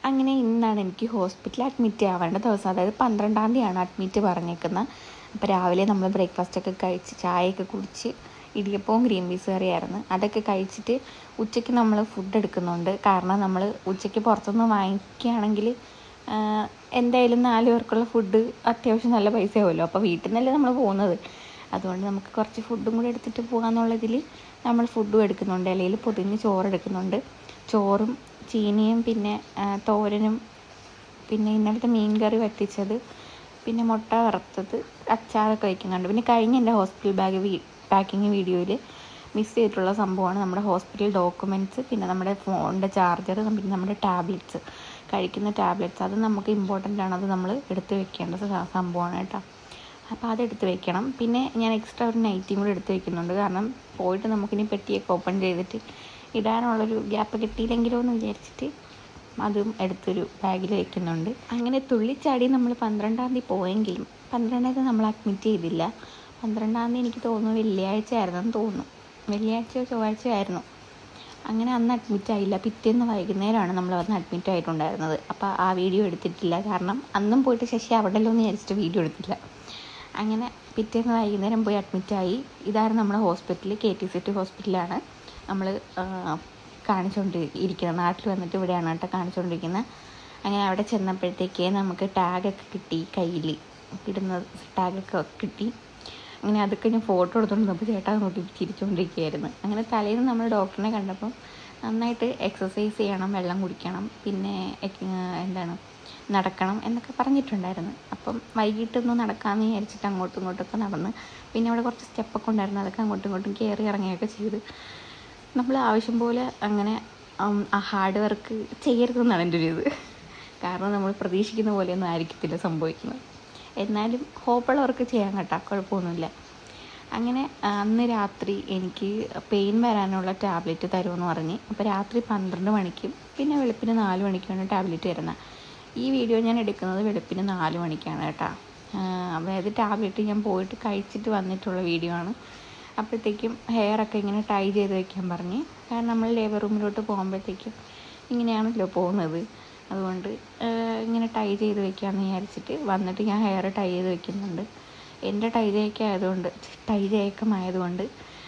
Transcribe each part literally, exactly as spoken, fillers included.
അങ്ങനെ ഇന്നാണ് എനിക്ക് ഹോസ്പിറ്റലിൽ അഡ്മിറ്റ് ആവേണ്ട ദിവസം. അതായത് പന്ത്രണ്ടാം തീയതിയാണ് അഡ്മിറ്റ് പറഞ്ഞേക്കുന്നത്. അപ്പോൾ രാവിലെ നമ്മൾ ബ്രേക്ക്ഫാസ്റ്റൊക്കെ കഴിച്ച് ചായയൊക്കെ കുടിച്ച് ഇടിയപ്പവും ഗ്രീൻ പീസ് കറിയായിരുന്നു. അതൊക്കെ കഴിച്ചിട്ട് ഉച്ചയ്ക്ക് നമ്മൾ ഫുഡ് എടുക്കുന്നുണ്ട്. കാരണം നമ്മൾ ഉച്ചയ്ക്ക് പുറത്തുനിന്ന് വാങ്ങിക്കുകയാണെങ്കിൽ എന്തായാലും നാല് പേർക്കുള്ള ഫുഡ് അത്യാവശ്യം നല്ല പൈസ ആവുമല്ലോ. അപ്പോൾ വീട്ടിൽ നിന്നല്ലേ നമ്മൾ പോകുന്നത്. അതുകൊണ്ട് നമുക്ക് കുറച്ച് ഫുഡും കൂടി എടുത്തിട്ട് പോകാമെന്നുള്ളതിൽ നമ്മൾ ഫുഡും എടുക്കുന്നുണ്ട്. ഇലയിൽ പൊതിഞ്ഞ് ചോറ് എടുക്കുന്നുണ്ട്. ചോറും ചീനിയും പിന്നെ തോരനും പിന്നെ ഇന്നലത്തെ മീൻ കറി വറ്റിച്ചത് പിന്നെ മുട്ട വറുത്തത് അച്ചാറൊക്കെ വയ്ക്കുന്നുണ്ട്. പിന്നെ കഴിഞ്ഞ എൻ്റെ ഹോസ്പിറ്റൽ ബാഗ് വീ പാക്കിങ് വീഡിയോയിൽ മിസ് ചെയ്തിട്ടുള്ള സംഭവമാണ് നമ്മുടെ ഹോസ്പിറ്റൽ ഡോക്യുമെൻറ്റ്സ്, പിന്നെ നമ്മുടെ ഫോണിൻ്റെ ചാർജർ, പിന്നെ നമ്മുടെ ടാബ്ലറ്റ്സ്, കഴിക്കുന്ന ടാബ്ലറ്റ്സ്. അത് നമുക്ക് ഇമ്പോർട്ടൻ്റ് ആണ്. അത് നമ്മൾ എടുത്ത് വെക്കേണ്ട സംഭവമാണ് കേട്ടോ. അപ്പോൾ അതെടുത്ത് വെക്കണം. പിന്നെ ഞാൻ എക്സ്ട്രാ ഒരു നൈറ്റിയും കൂടി എടുത്ത് വെക്കുന്നുണ്ട്. കാരണം പോയിട്ട് നമുക്കിനി പെട്ടിയൊക്കെ ഓപ്പൺ ചെയ്തിട്ട് ഇടാനുള്ളൊരു ഗ്യാപ്പ് കിട്ടിയില്ലെങ്കിലോ എന്ന് വിചാരിച്ചിട്ട് അതും എടുത്തൊരു ബാഗിൽ വെക്കുന്നുണ്ട്. അങ്ങനെ തുള്ളിച്ചാടി നമ്മൾ പന്ത്രണ്ടാം തീയതി പോയെങ്കിലും പന്ത്രണ്ടാം തീയതി നമ്മൾ അഡ്മിറ്റ് ചെയ്തില്ല. പന്ത്രണ്ടാം തീയതി എനിക്ക് തോന്നുന്നു വെള്ളിയാഴ്ച ആയിരുന്നെന്ന് തോന്നുന്നു. വെള്ളിയാഴ്ചയോ ചൊവ്വാഴ്ചയോ ആയിരുന്നു. അങ്ങനെ അന്ന് അഡ്മിറ്റ് ആയില്ല. പിറ്റേന്ന് വൈകുന്നേരമാണ് നമ്മൾ വന്ന് അഡ്മിറ്റ് ആയിട്ടുണ്ടായിരുന്നത്. അപ്പോൾ ആ വീഡിയോ എടുത്തിട്ടില്ല. കാരണം അന്നും പോയിട്ട് ശശി അവിടെയല്ലോ എന്ന് വിചാരിച്ചിട്ട് വീഡിയോ എടുത്തില്ല. അങ്ങനെ പിറ്റേന്ന് വൈകുന്നേരം പോയി അഡ്മിറ്റായി. ഇതായിരുന്നു നമ്മുടെ ഹോസ്പിറ്റൽ. കെ ടി സിറ്റി ഹോസ്പിറ്റലാണ് നമ്മൾ കാണിച്ചുകൊണ്ട് ഇരിക്കുന്നത്. നാട്ടിൽ വന്നിട്ട് ഇവിടെയാണ് കേട്ടോ കാണിച്ചുകൊണ്ടിരിക്കുന്നത്. അങ്ങനെ അവിടെ ചെന്നപ്പോഴത്തേക്ക് നമുക്ക് ടാഗൊക്കെ കിട്ടി, കയ്യിൽ ഇടുന്ന ടാഗൊക്കെ കിട്ടി. അങ്ങനെ അതൊക്കെ ഞാൻ ഫോട്ടോ എടുത്തുകൊണ്ടിരുന്നപ്പോൾ ചേട്ടാ നോക്കി ചിരിച്ചുകൊണ്ടിരിക്കുകയായിരുന്നു. അങ്ങനെ തലേന്ന് നമ്മൾ ഡോക്ടറിനെ കണ്ടപ്പം നന്നായിട്ട് എക്സസൈസ് ചെയ്യണം, വെള്ളം കുടിക്കണം, പിന്നെ എന്താണ് നടക്കണം എന്നൊക്കെ പറഞ്ഞിട്ടുണ്ടായിരുന്നു. അപ്പം വൈകിട്ടൊന്ന് നടക്കാമെന്ന് വിചാരിച്ചിട്ട് അങ്ങോട്ടും ഇങ്ങോട്ടൊക്കെ നടന്ന് പിന്നെ അവിടെ കുറച്ച് സ്റ്റെപ്പൊക്കെ ഉണ്ടായിരുന്നു. അതൊക്കെ അങ്ങോട്ടും ഇങ്ങോട്ടും കയറി ഇറങ്ങുകയൊക്കെ ചെയ്ത് നമ്മൾ ആവശ്യം പോലെ അങ്ങനെ ആ ഹാർഡ് വർക്ക് ചെയ്യരുതെന്നാണ് എൻ്റെ ഒരു ഇത്. കാരണം നമ്മൾ പ്രതീക്ഷിക്കുന്ന പോലെയൊന്നും ആയിരിക്കത്തില്ല സംഭവിക്കുന്നത്. എന്നാലും ഹോപ്പുള്ളവർക്ക് ചെയ്യാൻ കേട്ടോ, കുഴപ്പമൊന്നുമില്ല. അങ്ങനെ അന്ന് രാത്രി എനിക്ക് പെയിൻ വരാനുള്ള ടാബ്ലറ്റ് തരുമെന്ന് പറഞ്ഞ്. അപ്പോൾ രാത്രി പന്ത്രണ്ട് മണിക്കും പിന്നെ വെളുപ്പിന് നാല് മണിക്കുമാണ് ടാബ്ലറ്റ് വരുന്നത്. ഈ വീഡിയോ ഞാൻ എടുക്കുന്നത് വെളുപ്പിന് നാല് മണിക്കാണ് കേട്ടോ. അതായത് ടാബ്ലറ്റ് ഞാൻ പോയിട്ട് കഴിച്ചിട്ട് വന്നിട്ടുള്ള വീഡിയോ ആണ്. അപ്പോഴത്തേക്കും ഹെയറൊക്കെ ഇങ്ങനെ ടൈ ചെയ്ത് വെക്കാൻ പറഞ്ഞ്. കാരണം നമ്മൾ ലേബർ റൂമിലോട്ട് പോകുമ്പോഴത്തേക്കും ഇങ്ങനെയാണല്ലോ പോകുന്നത്. അതുകൊണ്ട് ഇങ്ങനെ ടൈ ചെയ്ത് വെക്കാമെന്ന് വിചാരിച്ചിട്ട് വന്നിട്ട് ഞാൻ ഹെയർ ടൈ ചെയ്ത് വെക്കുന്നുണ്ട്. എൻ്റെ ടൈ ചെയ്യൊക്കെ ആയതുകൊണ്ട് ടൈ ചെയ്യക്കമായതുകൊണ്ട്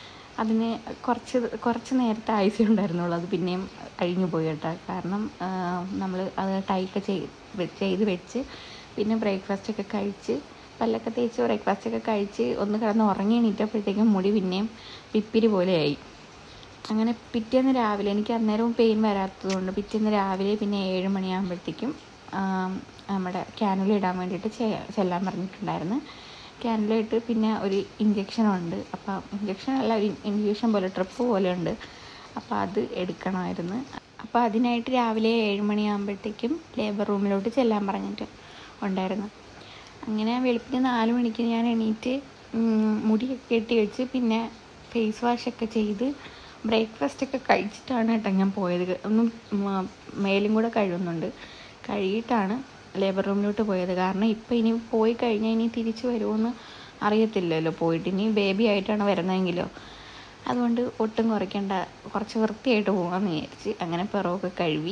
അതിന് കുറച്ച് കുറച്ച് നേരത്തെ ആയുസേ ഉണ്ടായിരുന്നുള്ളൂ. അത് പിന്നെയും കഴിഞ്ഞു പോയി കേട്ടോ. കാരണം നമ്മൾ അത് ടൈയൊക്കെ ചെയ്ത് ചെയ്ത് വെച്ച് പിന്നെ ബ്രേക്ക്ഫാസ്റ്റൊക്കെ കഴിച്ച് പല്ലൊക്കെ തേച്ച് ബ്രേക്ക്ഫാസ്റ്റൊക്കെ കഴിച്ച് ഒന്ന് കിടന്ന് ഉറങ്ങി എണീറ്റപ്പോഴത്തേക്കും മുടി പിന്നെയും പിപ്പിരി പോലെയായി. അങ്ങനെ പിറ്റേന്ന് രാവിലെ എനിക്ക് അന്നേരവും പെയിൻ വരാത്തതുകൊണ്ട് പിറ്റേന്ന് രാവിലെ പിന്നെ ഏഴ് മണിയാകുമ്പോഴത്തേക്കും നമ്മുടെ ക്യാനുല ഇടാൻ വേണ്ടിയിട്ട് ചെല്ലാൻ പറഞ്ഞിട്ടുണ്ടായിരുന്നു. ക്യാനുല ഇട്ട് പിന്നെ ഒരു ഇഞ്ചക്ഷനുണ്ട്. അപ്പോൾ ഇഞ്ചക്ഷനല്ല, ഒരു ഇൻഫ്യൂഷൻ പോലെ ട്രിപ്പ് പോലെ ഉണ്ട്. അപ്പോൾ അത് എടുക്കണമായിരുന്നു. അപ്പോൾ അതിനായിട്ട് രാവിലെ ഏഴ് മണിയാകുമ്പോഴത്തേക്കും ലേബർ റൂമിലോട്ട് ചെല്ലാൻ പറഞ്ഞിട്ട് ഉണ്ടായിരുന്നു. അങ്ങനെ വെളുപ്പിന് നാല് മണിക്ക് ഞാൻ എണീറ്റ് മുടിയൊക്കെ കെട്ടി വെച്ച് പിന്നെ ഫേസ് വാഷൊക്കെ ചെയ്ത് ബ്രേക്ക്ഫാസ്റ്റൊക്കെ കഴിച്ചിട്ടാണ് കേട്ടോ ഞാൻ പോയത്. ഒന്നും മേലും കൂടെ കഴുകുന്നുണ്ട്. കഴുകിയിട്ടാണ് ലേബർ റൂമിലോട്ട് പോയത്. കാരണം ഇപ്പോൾ ഇനി പോയി കഴിഞ്ഞാൽ ഇനി തിരിച്ച് വരുമോയെന്ന് അറിയത്തില്ലല്ലോ. പോയിട്ട് ഇനി ബേബി ആയിട്ടാണ് വരുന്നതെങ്കിലോ. അതുകൊണ്ട് ഒട്ടും കുറയ്ക്കേണ്ട, കുറച്ച് വൃത്തിയായിട്ട് പോകാമെന്ന് വിചാരിച്ച് അങ്ങനെ പിറവൊക്കെ കഴുകി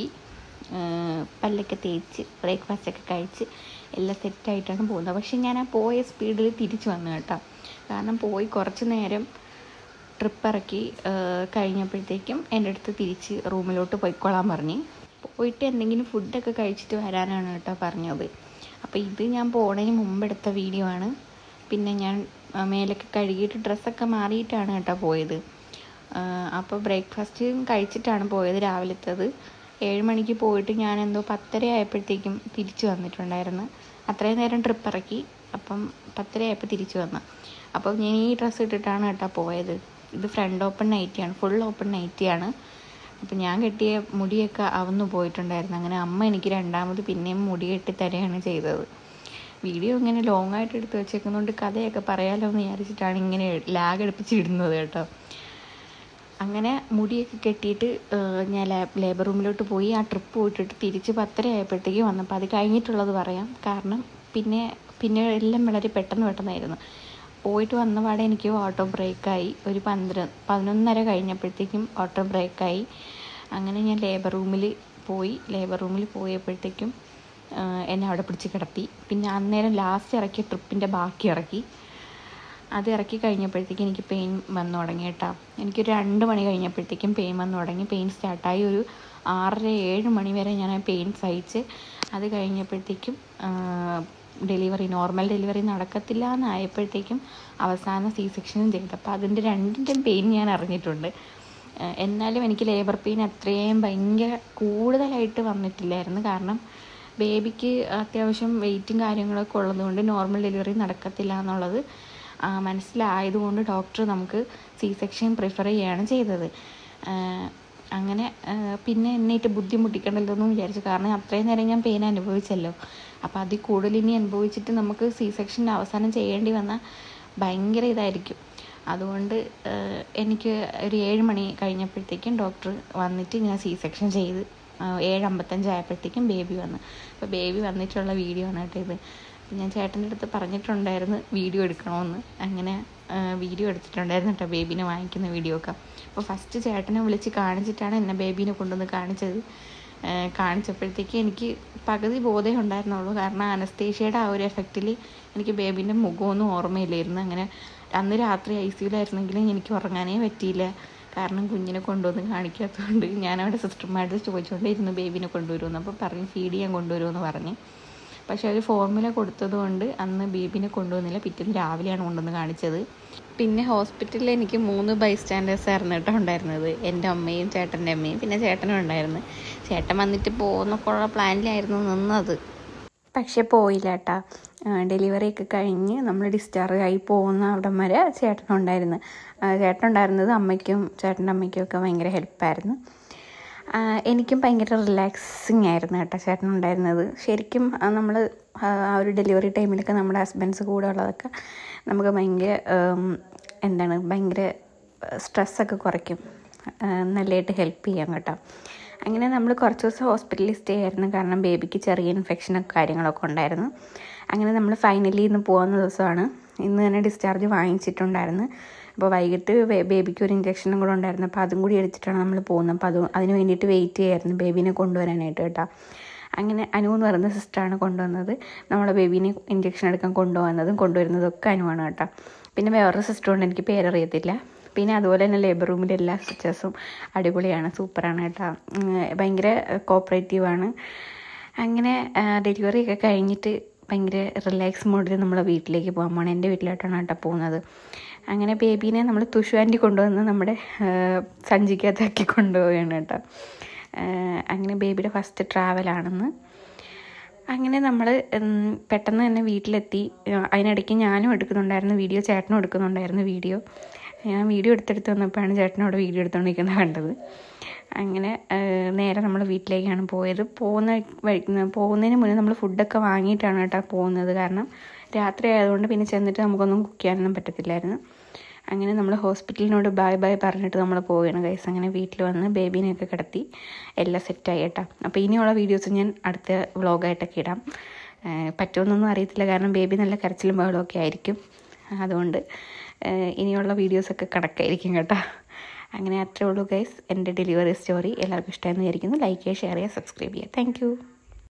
പല്ലൊക്കെ തേച്ച് ബ്രേക്ക്ഫാസ്റ്റൊക്കെ കഴിച്ച് എല്ലാം സെറ്റായിട്ടാണ് പോകുന്നത്. പക്ഷേ ഞാൻ ആ പോയ സ്പീഡിൽ തിരിച്ച് വന്നു കേട്ടോ. കാരണം പോയി കുറച്ച് നേരം ട്രിപ്പ് ഇറക്കി കഴിഞ്ഞപ്പോഴത്തേക്കും എൻ്റെ അടുത്ത് തിരിച്ച് റൂമിലോട്ട് പോയിക്കോളാൻ പറഞ്ഞ്. പോയിട്ട് എന്തെങ്കിലും ഫുഡൊക്കെ കഴിച്ചിട്ട് വരാനാണ് കേട്ടോ പറഞ്ഞത്. അപ്പോൾ ഇത് ഞാൻ പോണതിന് മുമ്പ് എടുത്ത വീഡിയോ ആണ്. പിന്നെ ഞാൻ മേലൊക്കെ കഴുകിയിട്ട് ഡ്രസ്സൊക്കെ മാറിയിട്ടാണ് കേട്ടോ പോയത്. അപ്പോൾ ബ്രേക്ക്ഫാസ്റ്റ് കഴിച്ചിട്ടാണ് പോയത് രാവിലത്തേത്. ഏഴ് മണിക്ക് പോയിട്ട് ഞാൻ എന്തോ പത്തര ആയപ്പോഴത്തേക്കും തിരിച്ചു വന്നിട്ടുണ്ടായിരുന്നു. അത്രയും നേരം ട്രിപ്പ് ഇറക്കി. അപ്പം പത്തര ആയപ്പോൾ തിരിച്ചു വന്നു. അപ്പം ഞാൻ ഈ ഡ്രസ്സ് ഇട്ടിട്ടാണ് കേട്ടോ പോയത്. ഇത് ഫ്രണ്ട് ഓപ്പൺ നൈറ്റിയാണ്, ഫുൾ ഓപ്പൺ നൈറ്റിയാണ്. അപ്പം ഞാൻ കെട്ടിയ മുടിയൊക്കെ അവന്ന് പോയിട്ടുണ്ടായിരുന്നു. അങ്ങനെ അമ്മ എനിക്ക് രണ്ടാമത് പിന്നെയും മുടി കെട്ടി തരികയാണ് ചെയ്തത്. വീഡിയോ ഇങ്ങനെ ലോങ് ആയിട്ട് എടുത്ത് വെച്ചേക്കുന്നതുകൊണ്ട് കഥയൊക്കെ പറയാമല്ലോ എന്ന് വിചാരിച്ചിട്ടാണ് ഇങ്ങനെ ലാഗ് എടുപ്പിച്ചിടുന്നത് കേട്ടോ. അങ്ങനെ മുടിയൊക്കെ കെട്ടിയിട്ട് ഞാൻ ലേബർ റൂമിലോട്ട് പോയി. ആ ട്രിപ്പ് പോയിട്ടിട്ട് തിരിച്ച് പത്തര ആയപ്പോഴത്തേക്ക് വന്നപ്പോൾ അത് കഴിഞ്ഞിട്ടുള്ളത് പറയാം. കാരണം പിന്നെ പിന്നെ എല്ലാം വളരെ പെട്ടെന്ന് പെട്ടെന്നായിരുന്നു. പോയിട്ട് വന്ന പാടെ എനിക്ക് ഓട്ടോ ബ്രേക്കായി. ഒരു പന്ത്രണ്ട് പതിനൊന്നര കഴിഞ്ഞപ്പോഴത്തേക്കും ഓട്ടോ ബ്രേക്കായി. അങ്ങനെ ഞാൻ ലേബർ റൂമിൽ പോയി ലേബർ റൂമിൽ പോയപ്പോഴത്തേക്കും എന്നെ അവിടെ പിടിച്ച് കിടത്തി. പിന്നെ അന്നേരം ലാസ്റ്റ് ഇറക്കിയ ട്രിപ്പിൻ്റെ ബാക്കി ഇറക്കി. അത് ഇറക്കി കഴിഞ്ഞപ്പോഴത്തേക്കും എനിക്ക് പെയിൻ വന്നു തുടങ്ങി കേട്ടോ. എനിക്കൊരു രണ്ട് മണി കഴിഞ്ഞപ്പോഴത്തേക്കും പെയിൻ വന്നു തുടങ്ങി. പെയിൻ സ്റ്റാർട്ടായി. ഒരു ആറര ഏഴ് മണി വരെ ഞാൻ ആ പെയിൻ സഹിച്ച്. അത് കഴിഞ്ഞപ്പോഴത്തേക്കും ഡെലിവറി നോർമൽ ഡെലിവറി നടക്കത്തില്ല എന്നായപ്പോഴത്തേക്കും അവസാനം സി സെക്ഷനും ചെയ്തു. അപ്പോൾ അതിൻ്റെ രണ്ടിൻ്റെയും പെയിൻ ഞാൻ അറിഞ്ഞിട്ടുണ്ട്. എന്നാലും എനിക്ക് ലേബർ പെയിൻ അത്രയും ഭയങ്കര കൂടുതലായിട്ട് വന്നിട്ടില്ലായിരുന്നു. കാരണം ബേബിക്ക് അത്യാവശ്യം വെയിറ്റും കാര്യങ്ങളൊക്കെ ഉള്ളതുകൊണ്ട് നോർമൽ ഡെലിവറി നടക്കത്തില്ല എന്നുള്ളത് മനസ്സിലായതുകൊണ്ട് ഡോക്ടർ നമുക്ക് സി സെക്ഷൻ പ്രിഫർ ചെയ്യുകയാണ് ചെയ്തത്. അങ്ങനെ പിന്നെ എന്നിട്ട് ബുദ്ധിമുട്ടിക്കണ്ടല്ലോ എന്ന് വിചാരിച്ചു. കാരണം അത്രയും നേരം ഞാൻ പെയിൻ അനുഭവിച്ചല്ലോ. അപ്പോൾ അതിൽ കൂടുതൽ ഇനി അനുഭവിച്ചിട്ട് നമുക്ക് സി സെക്ഷൻ്റെ അവസാനം ചെയ്യേണ്ടി വന്നാൽ ഭയങ്കര ഇതായിരിക്കും. അതുകൊണ്ട് എനിക്ക് ഒരു ഏഴ് മണി കഴിഞ്ഞപ്പോഴത്തേക്കും ഡോക്ടർ വന്നിട്ട് ഇങ്ങനെ സി സെക്ഷൻ ചെയ്ത് ഏഴ് അമ്പത്തഞ്ചായപ്പോഴത്തേക്കും ബേബി വന്നു. അപ്പോൾ ബേബി വന്നിട്ടുള്ള വീഡിയോ ആണ് കേട്ടോ ഇത്. ഞാൻ ചേട്ടൻ്റെ അടുത്ത് പറഞ്ഞിട്ടുണ്ടായിരുന്നു വീഡിയോ എടുക്കണമെന്ന്. അങ്ങനെ വീഡിയോ എടുത്തിട്ടുണ്ടായിരുന്നു കേട്ടോ ബേബീനെ വാങ്ങിക്കുന്ന വീഡിയോ ഒക്കെ. അപ്പോൾ ഫസ്റ്റ് ചേട്ടനെ വിളിച്ച് കാണിച്ചിട്ടാണ് എന്നെ ബേബീനെ കൊണ്ടുവന്ന് കാണിച്ചത്. കാണിച്ചപ്പോഴത്തേക്ക് എനിക്ക് പകുതി ബോധമേ ഉണ്ടായിരുന്നുള്ളൂ. കാരണം അനസ്തേഷ്യയുടെ ആ ഒരു എഫക്റ്റിൽ എനിക്ക് ബേബീൻ്റെ മുഖമൊന്നും ഓർമ്മയില്ലായിരുന്നു. അങ്ങനെ അന്ന് രാത്രി ഐ സിയിലായിരുന്നെങ്കിലും എനിക്ക് ഉറങ്ങാനേ പറ്റിയില്ല. കാരണം കുഞ്ഞിനെ കൊണ്ടുവന്ന് കാണിക്കാത്തതുകൊണ്ട് ഞാനവിടെ സിസ്റ്റർമാരുടെ ചോദിച്ചുകൊണ്ടിരുന്നു ബേബീനെ കൊണ്ടുവരുമെന്ന്. അപ്പോൾ പറഞ്ഞ് ഫീഡ് ചെയ്യാൻ കൊണ്ടുവരുമെന്ന് പറഞ്ഞ്. പക്ഷേ അവർ ഫോർമുല കൊടുത്തതുകൊണ്ട് അന്ന് ബേബീനെ കൊണ്ടുവന്നില്ല. പിറ്റേന്ന് രാവിലെയാണ് കൊണ്ടുവന്ന് കാണിച്ചത്. പിന്നെ ഹോസ്പിറ്റലിൽ എനിക്ക് മൂന്ന് ബൈസ്റ്റാൻഡേഴ്സ് ആയിരുന്നു കേട്ടോ ഉണ്ടായിരുന്നത്. എൻ്റെ അമ്മയും ചേട്ടൻ്റെ അമ്മയും പിന്നെ ചേട്ടനും ഉണ്ടായിരുന്നു. ചേട്ടൻ വന്നിട്ട് പോകുന്നൊക്കെ ഉള്ള പ്ലാനിലായിരുന്നു നിന്നത്. പക്ഷേ പോയില്ല കേട്ടോ. ഡെലിവറിയൊക്കെ കഴിഞ്ഞ് നമ്മൾ ഡിസ്ചാർജ് ആയി പോകുന്ന അവിടം വരെ ചേട്ടനുണ്ടായിരുന്നു. ചേട്ടനുണ്ടായിരുന്നത് അമ്മയ്ക്കും ചേട്ടൻ്റെ അമ്മയ്ക്കും ഒക്കെ ഭയങ്കര ഹെൽപ്പായിരുന്നു. എനിക്കും ഭയങ്കര റിലാക്സിങ് ആയിരുന്നു കേട്ടോ ചേട്ടനുണ്ടായിരുന്നത്. ശരിക്കും നമ്മൾ ആ ഒരു ഡെലിവറി ടൈമിലൊക്കെ നമ്മുടെ ഹസ്ബൻഡ്സ് കൂടെ ഉള്ളതൊക്കെ നമുക്ക് ഭയങ്കര എന്താണ് ഭയങ്കര സ്ട്രെസ്സൊക്കെ കുറയ്ക്കും. നല്ലതായിട്ട് ഹെൽപ്പ് ചെയ്യാം കേട്ടോ. അങ്ങനെ നമ്മൾ കുറച്ച് ദിവസം ഹോസ്പിറ്റലിൽ സ്റ്റേ ആയിരുന്നു. കാരണം ബേബിക്ക് ചെറിയ ഇൻഫെക്ഷനൊക്കെ കാര്യങ്ങളൊക്കെ ഉണ്ടായിരുന്നു. അങ്ങനെ നമ്മൾ ഫൈനലി ഇന്ന് പോകുന്ന ദിവസമാണ്. ഇന്ന് തന്നെ ഡിസ്ചാർജ് വാങ്ങിച്ചിട്ടുണ്ടായിരുന്നു. അപ്പോൾ വൈകിട്ട് ബേബിക്ക് ഒരു ഇഞ്ചക്ഷനും കൂടെ ഉണ്ടായിരുന്നു. അപ്പോൾ അതും കൂടി എടുത്തിട്ടാണ് നമ്മൾ പോകുന്നത്. അപ്പോൾ അത് അതിന് വേണ്ടിയിട്ട് വെയിറ്റ് ചെയ്യായിരുന്നു ബേബീനെ കൊണ്ടുവരാനായിട്ട് കേട്ടോ. അങ്ങനെ അനു എന്ന് പറയുന്ന സിസ്റ്ററാണ് കൊണ്ടുവന്നത്. നമ്മളെ ബേബീനെ ഇഞ്ചക്ഷൻ എടുക്കാൻ കൊണ്ടുവന്നതും കൊണ്ടുവരുന്നതും ഒക്കെ അനുവാണ് കേട്ടോ. പിന്നെ വേറൊരു സിസ്റ്ററുണ്ട്, എനിക്ക് പേരറിയത്തില്ല. പിന്നെ അതുപോലെ തന്നെ ലേബർ റൂമിൻ്റെ എല്ലാ സിസ്റ്റേഴ്സും അടിപൊളിയാണ്, സൂപ്പറാണ് കേട്ടോ. ഭയങ്കര കോപ്പറേറ്റീവാണ്. അങ്ങനെ ഡെലിവറി ഒക്കെ കഴിഞ്ഞിട്ട് ഭയങ്കര റിലാക്സ് മോഡിൽ നമ്മൾ വീട്ടിലേക്ക് പോകാൻ പോകണം. എൻ്റെ വീട്ടിലോട്ടാണ് കേട്ടോ പോകുന്നത്. അങ്ങനെ ബേബീനെ നമ്മൾ തുഷു ആൻറ്റി കൊണ്ടുവന്ന് നമ്മുടെ സഞ്ചിക്കകത്താക്കി കൊണ്ടുപോവുകയാണ് കേട്ടോ. അങ്ങനെ ബേബിയുടെ ഫസ്റ്റ് ട്രാവലാണെന്ന്. അങ്ങനെ നമ്മൾ പെട്ടെന്ന് തന്നെ വീട്ടിലെത്തി. അതിനിടയ്ക്ക് ഞാനും എടുക്കുന്നുണ്ടായിരുന്നു വീഡിയോ, ചേട്ടനും എടുക്കുന്നുണ്ടായിരുന്നു വീഡിയോ. ഞാൻ വീഡിയോ എടുത്തെടുത്ത് വന്നപ്പോഴാണ് ചേട്ടനോട് വീഡിയോ എടുത്തുകൊണ്ടിരിക്കുന്നത് കണ്ടത്. അങ്ങനെ നേരെ നമ്മൾ വീട്ടിലേക്കാണ് പോയത്. പോകുന്ന വഴി പോകുന്നതിന് മുന്നേ നമ്മൾ ഫുഡൊക്കെ വാങ്ങിയിട്ടാണ് കേട്ടോ പോകുന്നത്. കാരണം രാത്രി ആയതുകൊണ്ട് പിന്നെ ചെന്നിട്ട് നമുക്കൊന്നും കുക്ക് ചെയ്യാനൊന്നും പറ്റത്തില്ലായിരുന്നു. അങ്ങനെ നമ്മൾ ഹോസ്പിറ്റലിനോട് ബൈ ബൈ പറഞ്ഞിട്ട് നമ്മൾ പോവുകയാണ് ഗൈസ്. അങ്ങനെ വീട്ടിൽ വന്ന് ബേബീനെയൊക്കെ കിടത്തി എല്ലാം സെറ്റായി കേട്ടോ. അപ്പോൾ ഇനിയുള്ള വീഡിയോസ് ഞാൻ അടുത്ത വ്ളോഗായിട്ടൊക്കെ ഇടാം. പറ്റുമെന്നൊന്നും അറിയത്തില്ല, കാരണം ബേബി നല്ല കരച്ചിലും ബഹളമൊക്കെ ആയിരിക്കും. അതുകൊണ്ട് ഇനിയുള്ള വീഡിയോസൊക്കെ കണക്കായിരിക്കും കേട്ടോ. അങ്ങനെ അത്രേ ഉള്ളൂ ഗൈസ് എൻ്റെ ഡെലിവറി സ്റ്റോറി. എല്ലാവർക്കും ഇഷ്ടമായെന്ന് വിചാരിക്കുന്നു. ലൈക്ക് ചെയ്യുക, ഷെയർ ചെയ്യുക, സബ്സ്ക്രൈബ് ചെയ്യുക. താങ്ക്